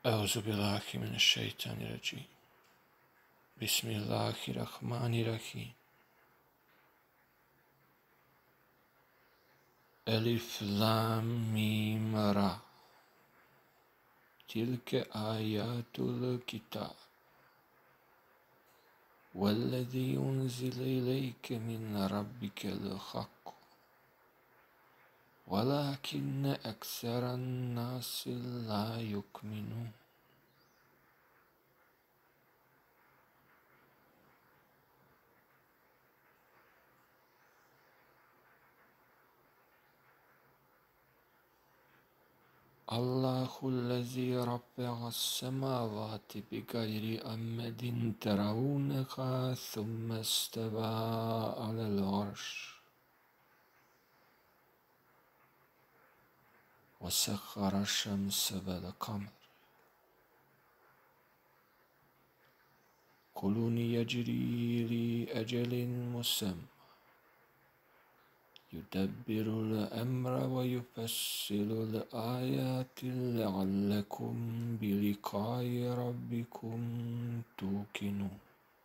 أعوذ بالله من الشيطان الرجيم. بسم الله الرحمن الرحيم. ألف لام ميم را. تلك آيات الكتاب والذي أنزل إليك من ربك الحق ولكن أكثر الناس لا يؤمنون. الله الذي رفع السماوات بغير أمد ترونها ثم استوى على العرش وسخر الشمس والقمر كل يجري لأجل مسمى يدبر الأمر ويفصل الآيات لعلكم بلقاء ربكم توقنون.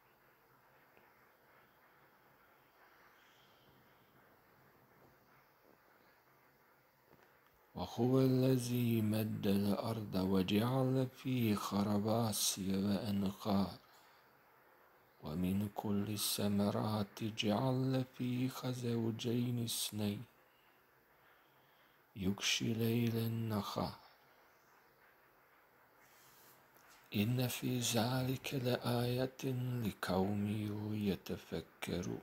وهو الذي مد الأرض وجعل فيها رواسي وأنهار ومن كل الثمرات جعل فيها زوجين اثنين يغشي الليل النهار إن في ذلك لآية لقوم يتفكرون.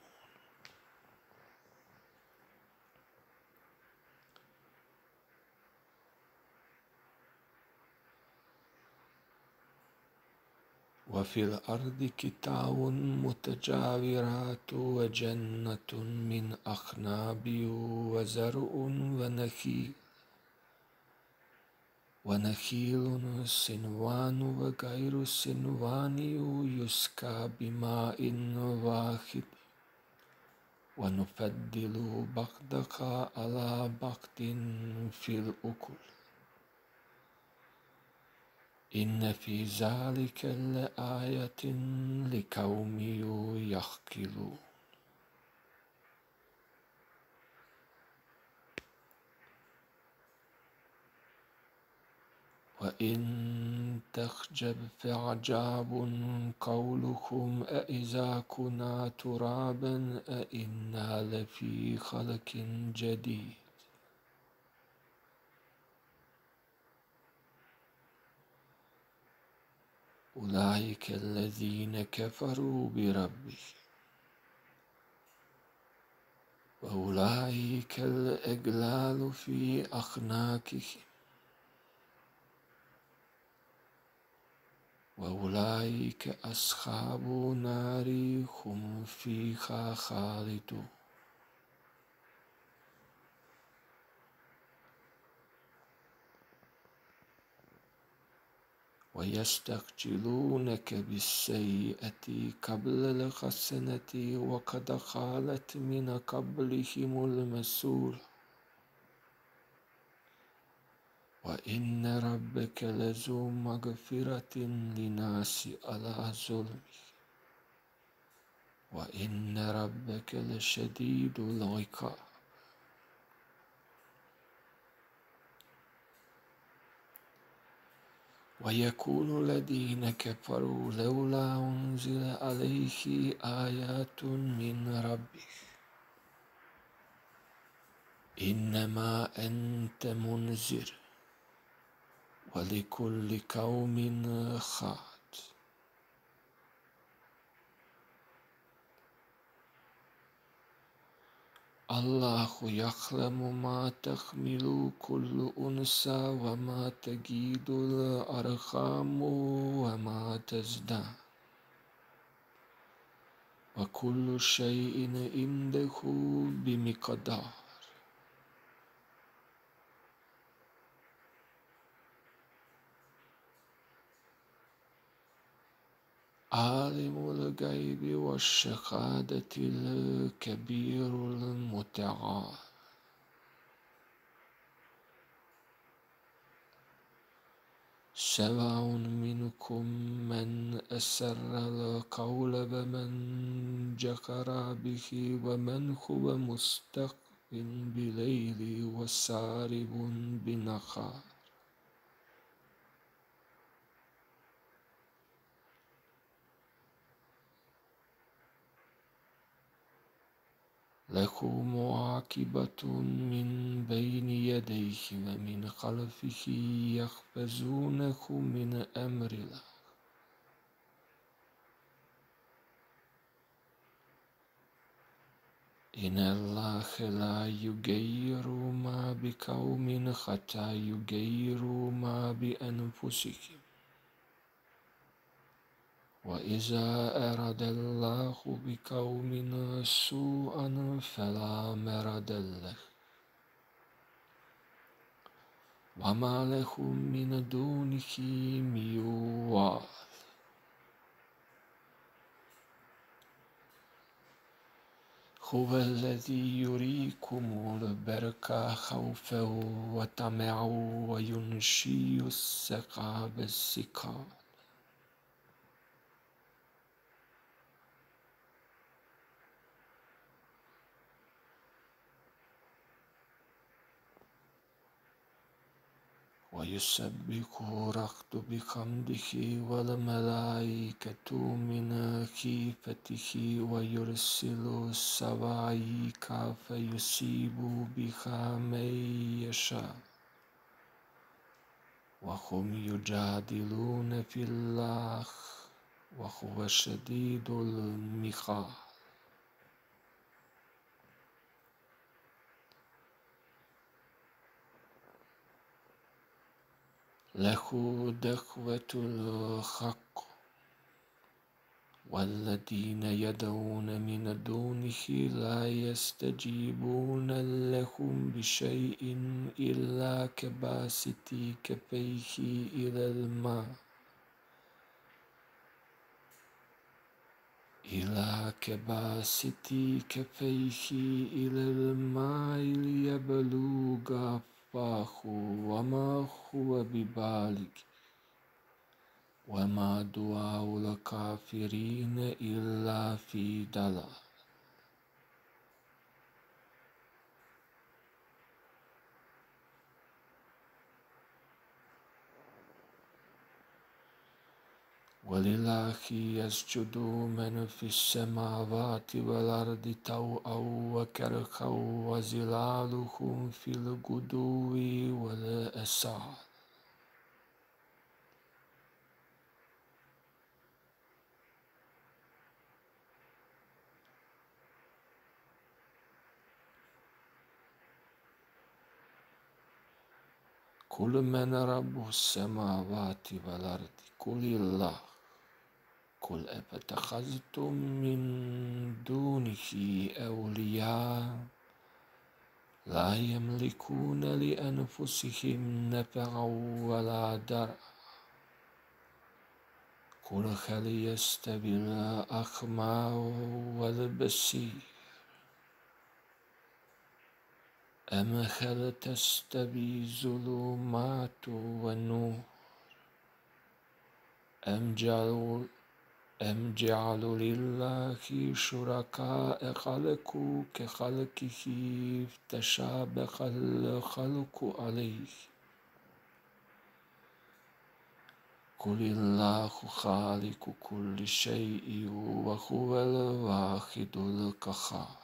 وفي الأرض كتاب متجاورات وجنة من أعناب وزرع ونخيل صنوان وغير صنوان يسقى بماء واحد ونفضل بعضها على بعض في الأكل إن في ذلك لآية لقوم يعقلون. وإن تخجب فعجاب قولهم أإذا كنا ترابا أإنا لفي خلق جديد أولئك الذين كفروا بربهم وأولئك الأغلال في أعناقهم وأولئك أصحاب النار هم فيها خالدون. ويستعجلونك بالسيئة قبل الحسنة وقد خالت من قبلهم المثل وإن ربك لذو مغفرة للناس على ظلمه وإن ربك لشديد العقاب. ويقول الذين كفروا لولا أنزل عليه آيات من ربه إنما أنت منذر ولكل قوم هاد. الله يعلم ما تحمل كل أنثى وما تغيض الأرحام وما تزداد وكل شيء عنده بمقدار. عالم الغيب والشهادة الكبير المتعال. سواء منكم من أسر القول ومن جهر به ومن هو مستخف بالليل وسارب بالنهار له معاقبات من بين يديه ومن خلفه يحفظونه من أمر الله إن الله لا يغير ما بقوم حتى يغيروا ما بأنفسهم وإذا أراد الله بقوم سوءا فلا مرد له وما لهم من دونه من وال هو الذي يريكم البرق خوفا وطمعا وينشئ السحاب الثقال ويسبح الرعد بحمده والملائكة من خيفته ويرسل الصواعق فيصيب بها من يشاء وهم يجادلون في الله وهو شديد المحال له دعوة الحق والذين يدعون من دونه لا يستجيبون لهم بشيء إلا كباسط كفيه إلى الماء ليبلغ فاه وما هو ببالغ وما دعاء الكافرين إلا في ضلال ولله يسجد من في السماوات والأرض طوعا وكرها وظلالهم في الغدو والآصال قل من رب السماوات والأرض قل الله قل أفتخذتم من دونه أولياء لا يملكون لأنفسهم نفعا ولا ضرا قل هل يستوي الأعمى والبصير أم هل تستوي الظلمات والنور أم جعلوا لله شركاء خلقوا كخلقه تشابه الخلق عليه قل الله خالق كل شيء وهو الواحد القهار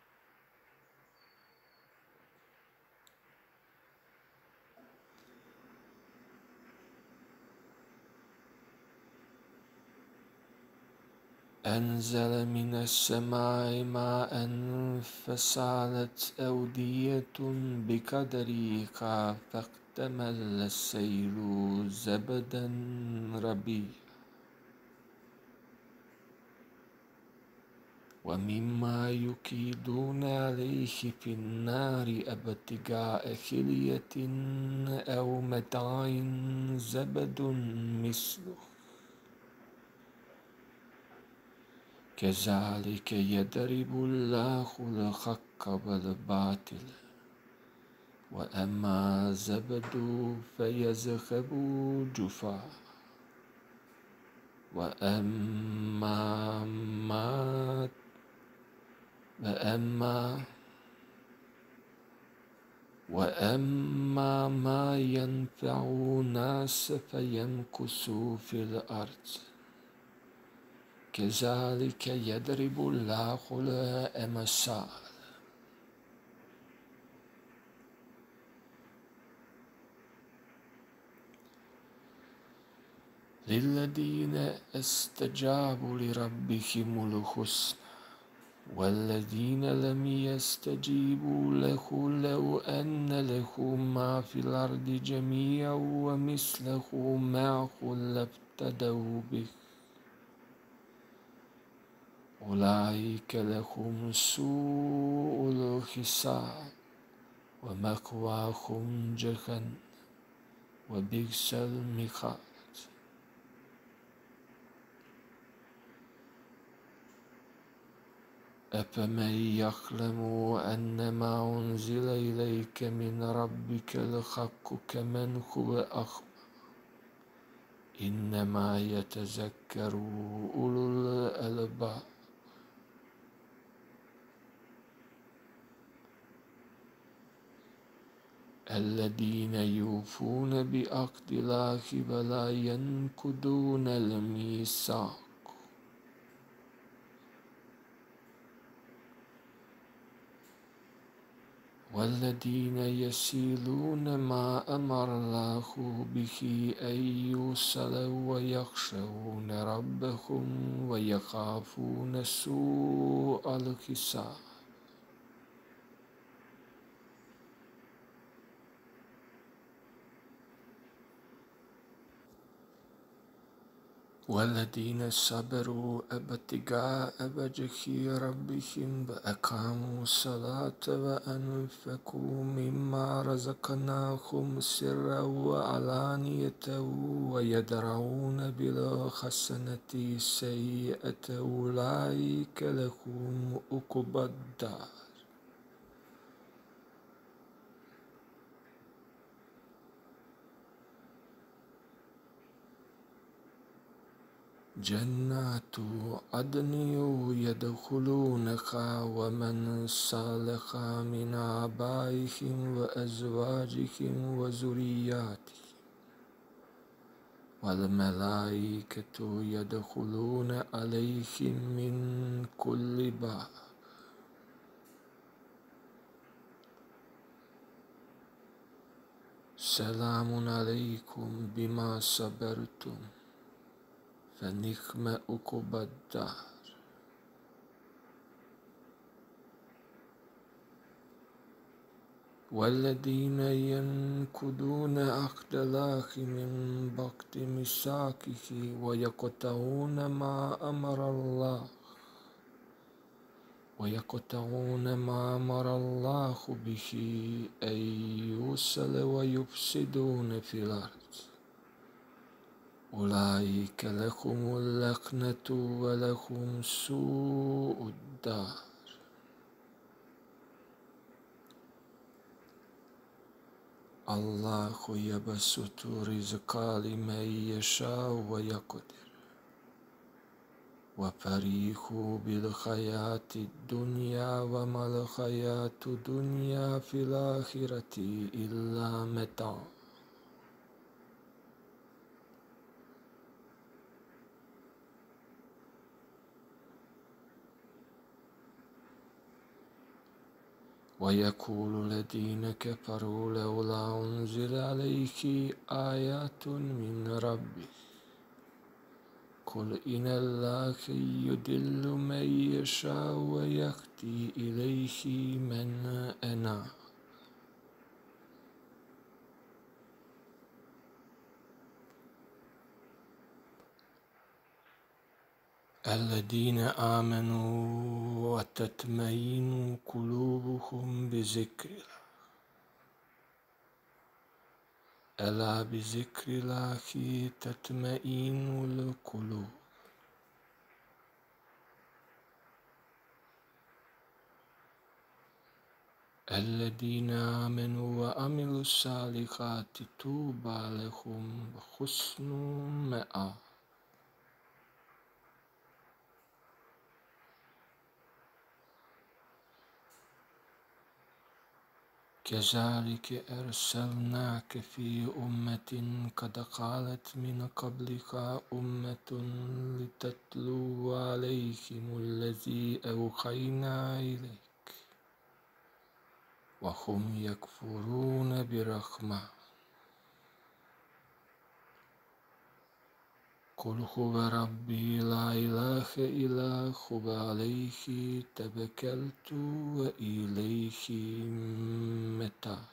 أنزل من السماء ماء فسالت أودية بقدرها فاحتمل السيل زبدا ربيا ومما يكيدون عليه في النار ابتغاء حلية أو متاع زبد مثله كذلك يضرب الله الحق والباطل وأما زبد فيذهب جفاء وأما ما ينفع الناس فيمكث في الأرض كذلك يضرب الله الأمثال للذين استجابوا لربهم الحسنى والذين لم يستجيبوا له لو أن له ما في الأرض جميعا ومثله معه لابتدوا به أولئك لهم سوء الحساب ومأواهم جهنم وبئس المهاد. أفمن يعلم أنما أنزل إليك من ربك الحق كمن هو أعمى إنما يتذكر أولو الألباب. الذين يوفون بعهد الله ولا ينقضون الميثاق والذين يصلون ما أمر الله به أن يوصل ويخشون ربهم ويخافون سوء الحساب. والذين صبروا ابتغاء وجه ربهم وأقاموا الصلاة وأنفقوا مما رزقناهم سرا وعلانية ويدرؤون بالحسنة السيئة أولئك لهم عقبى الدار. جنات عدن يدخلونها ومن صلح من آبائهم وأزواجهم وذرياتهم والملائكة يدخلون عليهم من كل باب سلام عليكم بما صبرتم فنعم عقبى الدار. والذين ينقضون عهد الله من بعد ميثاقه ويقطعون ما أمر الله به أن يوصل ويفسدون في الأرض أولئك لهم اللعنة ولهم سوء الدار. الله يبسط الرزق لمن يشاء ويقدر وفرحوا بالحياة الدنيا وما الحياة الدنيا في الآخرة إلا متاع. ويقول الذين كفروا لولا أنزل عليه آيات من ربه قل إن الله يضل من يشاء ويهدي إليه من أناب. الذين آمنوا وتطمئن قلوبهم بذكر الله ألا بذكر الله تطمئن القلوب. الذين آمنوا وعملوا الصالحات طوبى لهم وحسن مآب. كذلك أرسلناك في أمة قد خلت من قبلها أمة لتتلو عليهم الذي أوحينا إليك وهم يكفرون بالرحمن. قل هو ربي لا إله إلا هو عليه توكلت وإليه متاب.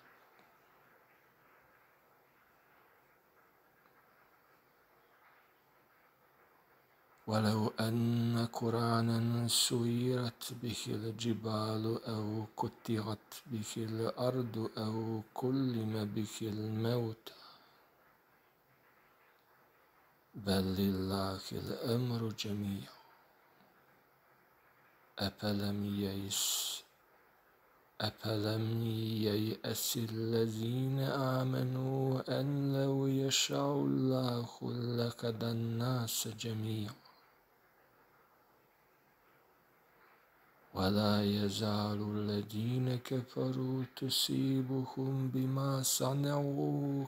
ولو أن قرآنا سيرت به الجبال أو قطعت به الأرض أو كلم به الموتى بل لله الأمر جميعا. أفلم ييأس الذين آمنوا أن لو يشاء الله لهدى الناس جميعا ولا يزال الذين كفروا تصيبهم بما صنعوا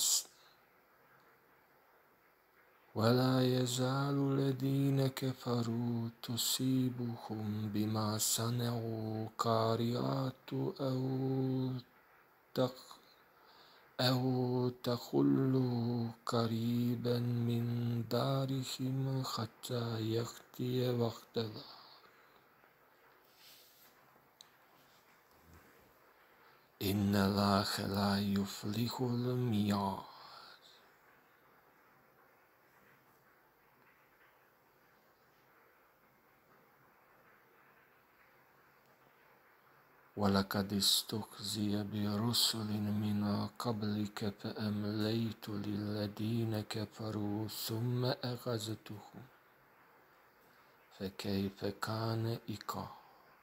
قارعات أو تحل قريبا من دارهم حتى يأتي وقت الله. إن الله لا يخلف الميعاد. ولقد استهزئ برسل من قبلك فأمليت للذين كفروا ثم أخذتهم فكيف كان عقاب.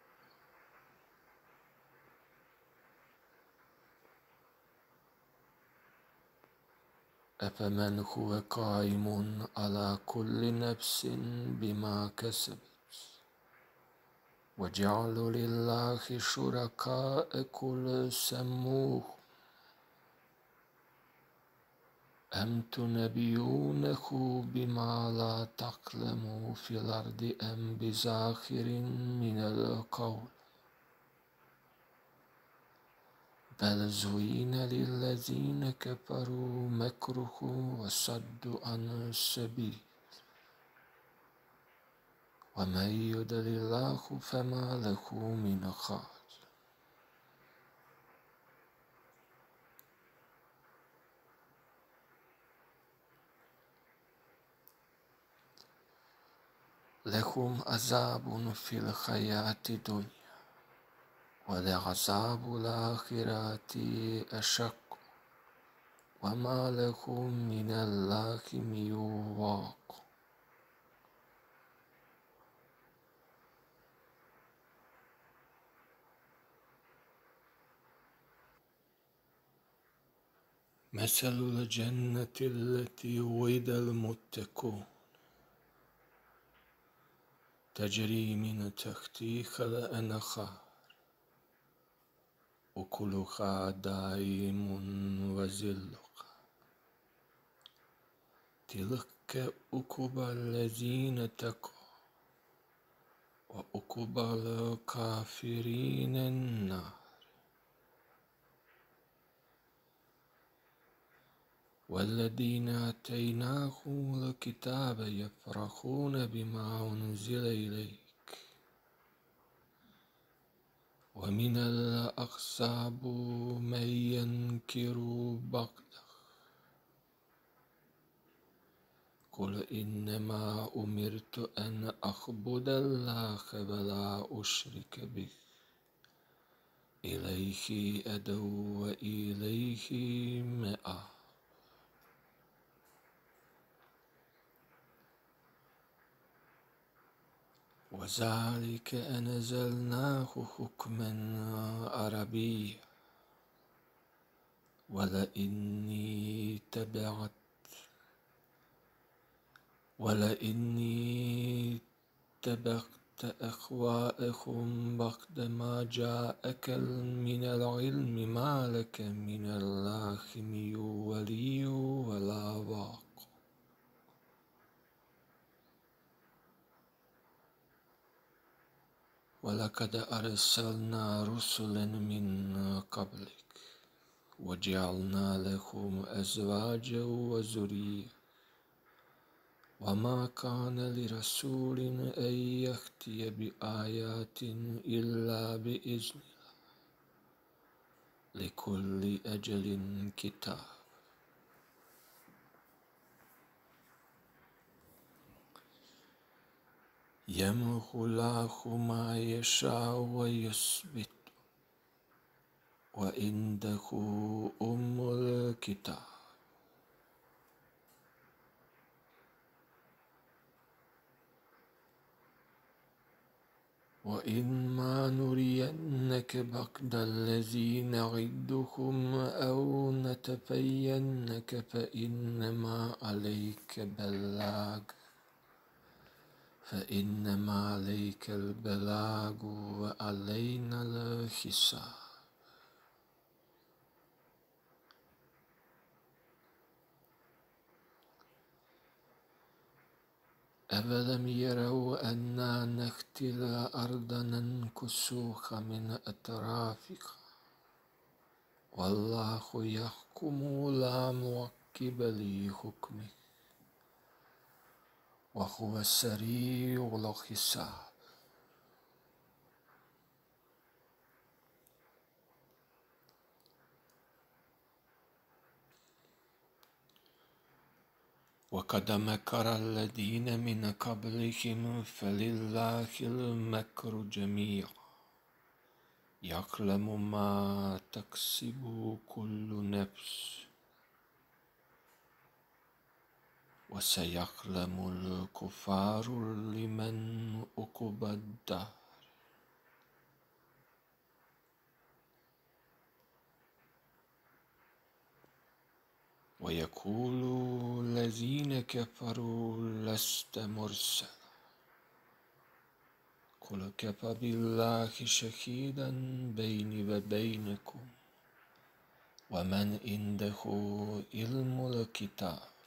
أفمن هو قائم على كل نفس بما كسبت وجعلوا لله شركاء قل سموهم أم تنبئونه بما لا تعلم في الأرض أم بظاهر من القول بل زين للذين كفروا مكرهم وصدوا عن السبيل ومن يضلل الله فما له من هاد. لهم عذاب في الحياة الدنيا ولعذاب الآخرة أشق وما لهم من الله من واق. مثل الجنة التي وعد المتقون تجري من تحتها الأنهار أكلها دائم وظلها تلك عقبى الذين اتقوا وعقبى الكافرين النار. والذين آتيناهم الكتاب يفرحون بما أنزل إليك ومن الأحزاب من ينكر بعضه قل إنما أمرت أن أعبد الله ولا أشرك به إليه أدعو وإليه مآب. وذلك أنزلناه حكما عربيا ولئني اتبعت أهواءهم بعدما جاءك من العلم ما لك من الله من ولي ولا واق. ولقد أرسلنا رسلا من قبلك وجعلنا لهم أزواجا وذرية وما كان لرسول أن يأتي بآيات إلا بإذن الله لكل أجل كتاب. يمحو الله ما يشاء ويثبت وعنده أم الكتاب. وإما نرينك بعض الذي نعدهم أو نتبينك فإنما عليك البلاغ وعلينا الحساب. أولم يروا أنا نأتي الأرض ننكسوها من أطرافها والله يحكم لا معقب لحكمه وهو سريع الحساب. وقد مكر الذين من قبلهم فلله المكر جميعا يعلم ما تكسب كل نفس وسيعلم الكفار لمن عقبى الدار. ويقول الذين كفروا لست مرسلا قل كفى بالله شهيدا بيني وبينكم ومن عنده علم الكتاب.